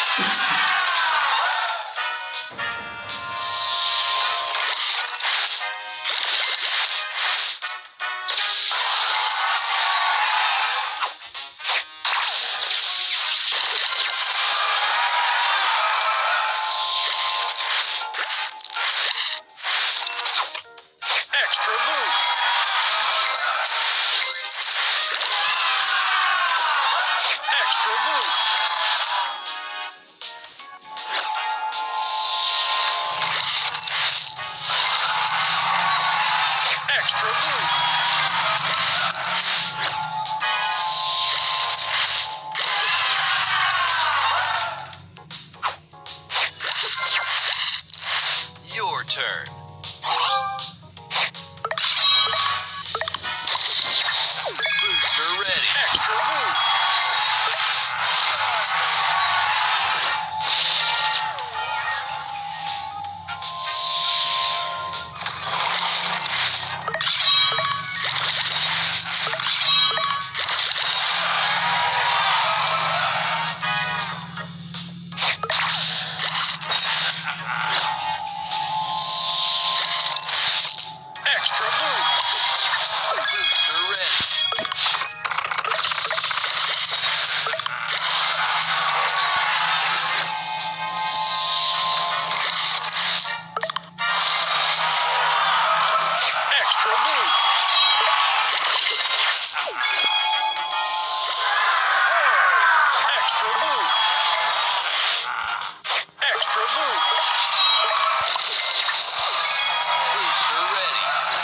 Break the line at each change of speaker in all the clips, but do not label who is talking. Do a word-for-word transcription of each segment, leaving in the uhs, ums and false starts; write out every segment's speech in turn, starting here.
Extra move. Extra move. Extra move. Your turn. Booster ready. Extra move. Extra move. Booster ready. Extra move. Extra move. Extra move. Booster ready.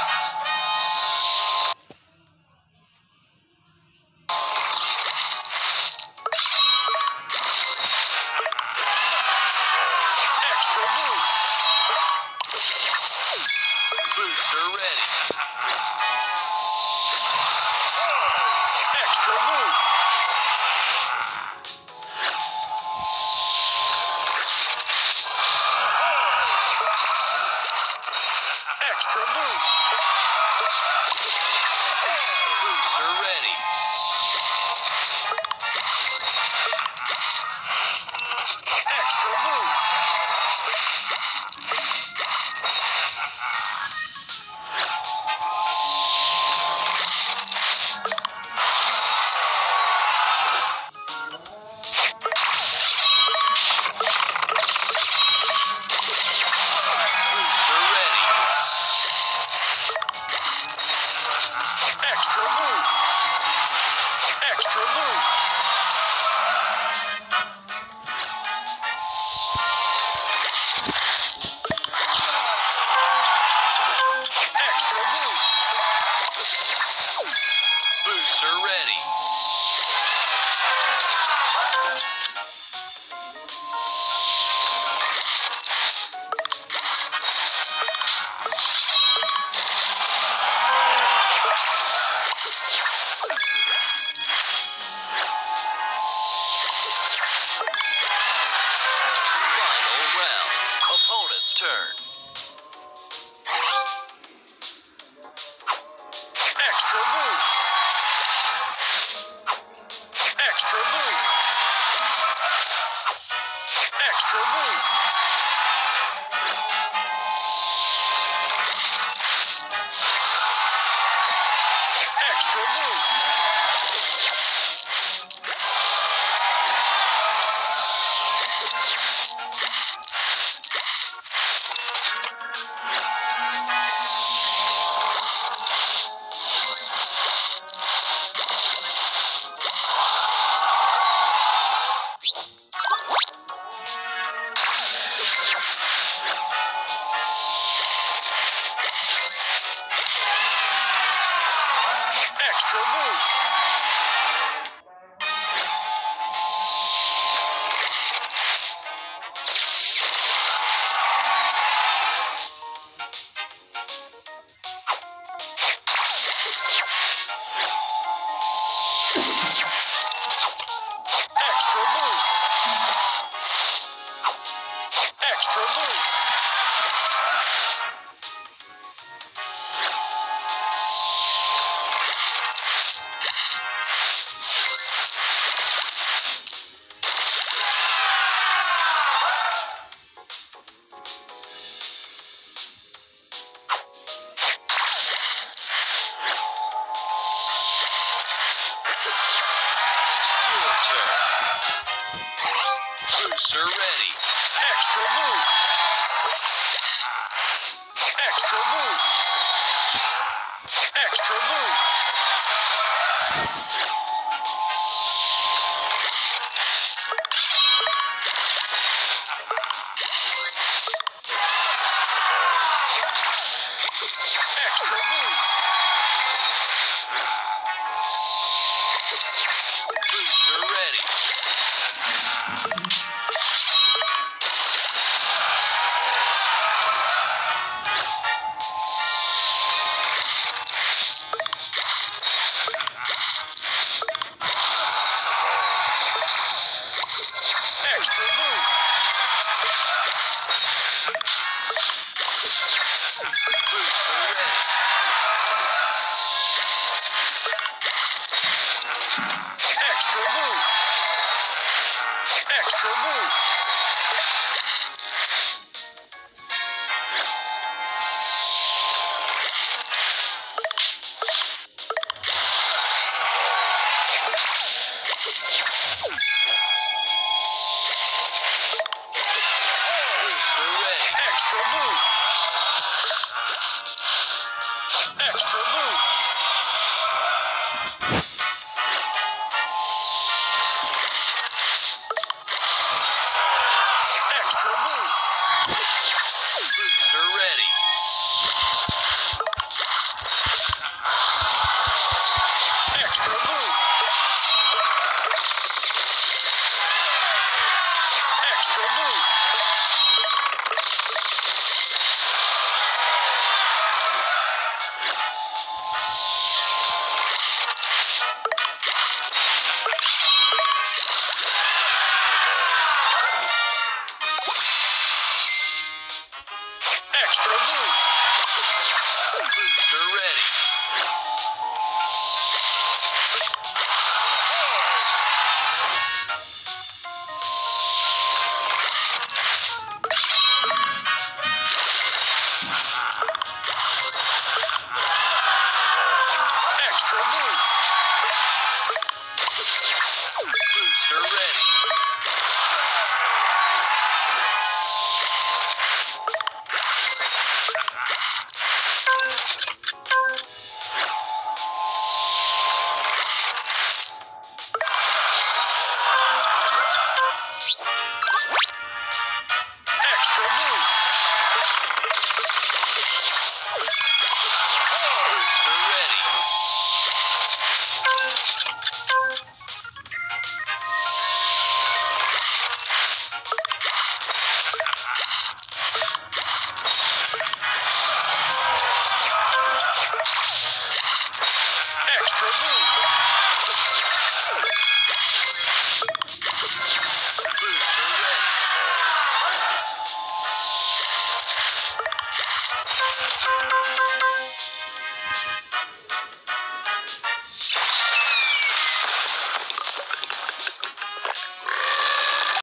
Extra move. Booster ready. Extra move. Extra move. Booster ready. Extra move. Booster ready. Extra move. Extra move. Extra move. Booster ready. Final round. Opponent's turn. Extra move. Extra move. Extra move. Extra move. Extra move. Extra move. Extra move. Booster ready. Extra move. Extra move. Extra move. Extra move. Booster ready. Extra move. Booster ready. Extra move. Extra move. Booster ready. Extra move. Extra move. Extra move. Booster ready. Extra move. Extra move. Extra move. Booster ready. Extra move. Booster ready.